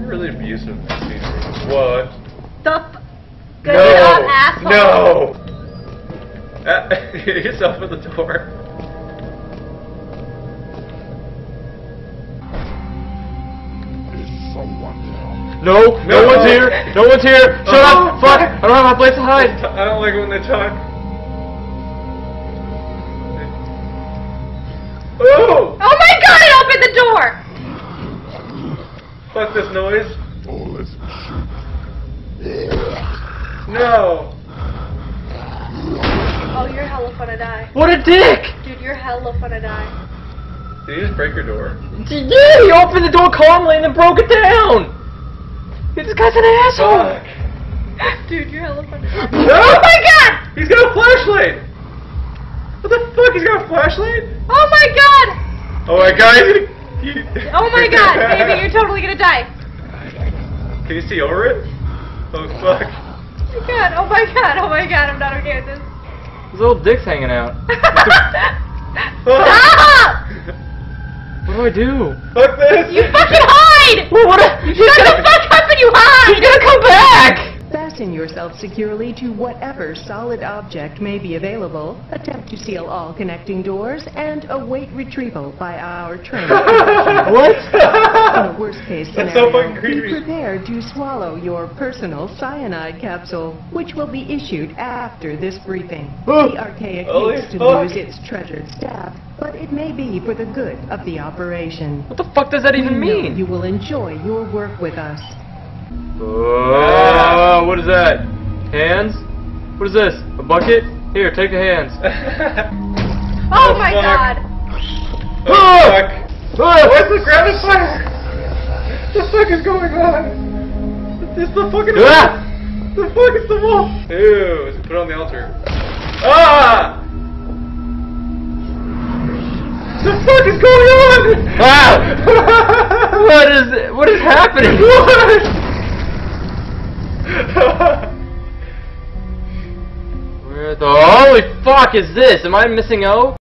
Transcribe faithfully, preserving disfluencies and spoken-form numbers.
really abusive scenery. What? The f Good No! job, asshole! No! Uh, hit yourself with the door. No, no, No. one's here! No one's here! Shut Oh, up! Fuck! I don't have my place to hide! I don't like it when they talk. Oh! Oh my god, it opened the door! Fuck this noise. No! Oh, you're hella fun to die. What a dick! Dude, you're hella fun to die. Did you just break your door? Yeah, he opened the door calmly and then broke it down! This guy's an asshole! Fuck. Dude, you're hella fun to die. No! Oh my god! He's got a flashlight! What the fuck? He's got a flashlight? Oh my god! Oh my god, he's gonna... He... Oh my god, baby, you're totally gonna die. Can you see over it? Oh fuck. Oh my god, oh my god, oh my god, I'm not okay with this. His little dick's hanging out. Stop! What do I do? Fuck this! You fucking hide! Well, what a, Shut the fuck up and you hide! He's gonna come back! Fasten yourself securely to whatever solid object may be available, attempt to seal all connecting doors, and await retrieval by our trained professionals. What? In a worst-case That's so scenario, fucking creepy. be prepared to swallow your personal cyanide capsule, which will be issued after this briefing. The archaic Holy used to fuck. lose its treasured staff, but it may be for the good of the operation. What the fuck does that even We know mean? you will enjoy your work with us. Oh, what is that? Hands? What is this? A bucket? Here, take the hands. Oh my fuck. god! Oh fuck. Ah! Where's the gravity fire? What the fuck is going on? It's the fucking... Ah! The fuck is the wall? Ew, put it on the altar. Ah! The fuck is going on? Ah! What is what is happening? What? Where the holy fuck is this? Am I missing O?